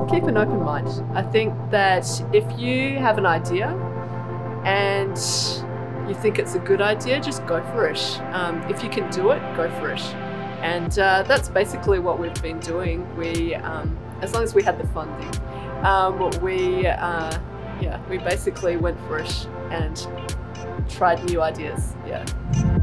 Keep an open mind. I think that if you have an idea and you think it's a good idea, just go for it. If you can do it, go for it. And that's basically what we've been doing. We, as long as we had the funding, we basically went for it and tried new ideas. Yeah.